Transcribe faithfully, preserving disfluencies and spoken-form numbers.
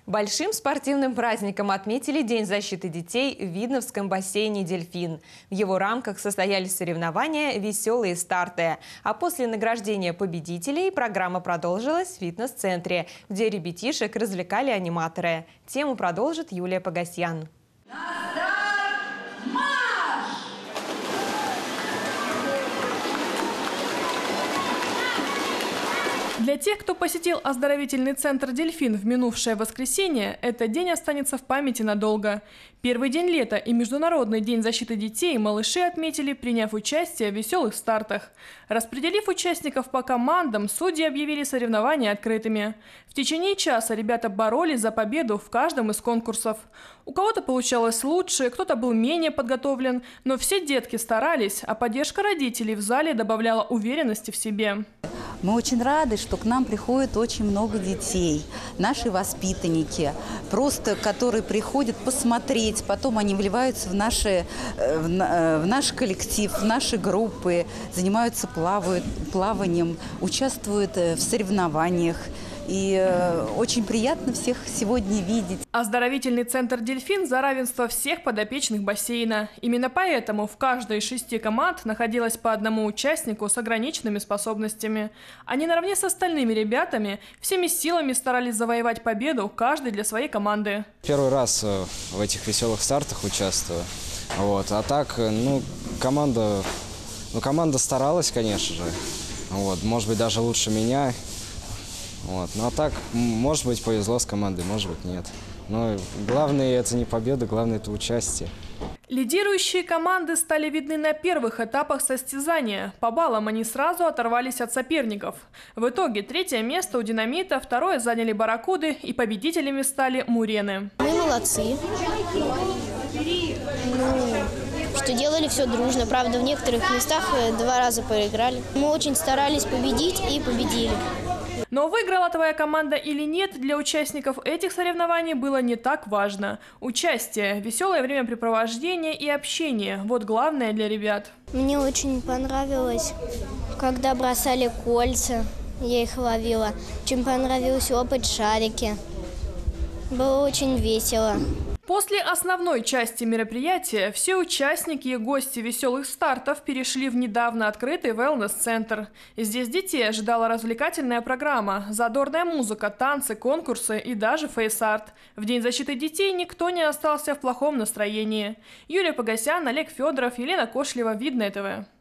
Большим спортивным праздником отметили День защиты детей в Видновском бассейне «Дельфин». В его рамках состоялись соревнования «Веселые старты». А после награждения победителей программа продолжилась в фитнес-центре, где ребятишек развлекали аниматоры. Тему продолжит Юлия Погосян. Для тех, кто посетил оздоровительный центр «Дельфин» в минувшее воскресенье, этот день останется в памяти надолго. Первый день лета и Международный день защиты детей малыши отметили, приняв участие в веселых стартах. Распределив участников по командам, судьи объявили соревнования открытыми. В течение часа ребята боролись за победу в каждом из конкурсов. У кого-то получалось лучше, кто-то был менее подготовлен, но все детки старались, а поддержка родителей в зале добавляла уверенности в себе. Мы очень рады, что к нам приходит очень много детей, наши воспитанники, просто которые приходят посмотреть, потом они вливаются в, наши, в наш коллектив, в наши группы, занимаются плавают, плаванием, участвуют в соревнованиях. И очень приятно всех сегодня видеть. Оздоровительный центр «Дельфин» за равенство всех подопечных бассейна. Именно поэтому в каждой из шести команд находилось по одному участнику с ограниченными способностями. Они наравне с остальными ребятами всеми силами старались завоевать победу, каждый для своей команды. Первый раз в этих веселых стартах участвую. Вот. А так, ну, команда, ну, команда старалась, конечно же. Вот. Может быть, даже лучше меня. Вот. Ну а так, может быть, повезло с командой, может быть, нет. Но главное это не победа, главное это участие. Лидирующие команды стали видны на первых этапах состязания. По баллам они сразу оторвались от соперников. В итоге третье место у «Динамита», второе заняли «Барракуды» и победителями стали «Мурены». Мы молодцы. Ну, что делали все дружно. Правда, в некоторых местах два раза проиграли. Мы очень старались победить и победили. Но выиграла твоя команда или нет, для участников этих соревнований было не так важно. Участие, веселое времяпрепровождение и общение – вот главное для ребят. Мне очень понравилось, когда бросали кольца, я их ловила. Очень понравилось лопать шарики. Было очень весело. После основной части мероприятия все участники и гости веселых стартов перешли в недавно открытый wellness-центр. Здесь детей ожидала развлекательная программа, задорная музыка, танцы, конкурсы и даже фейс-арт. В День защиты детей никто не остался в плохом настроении. Юлия Погосян, Олег Федоров, Елена Кошлева, Видное ТВ.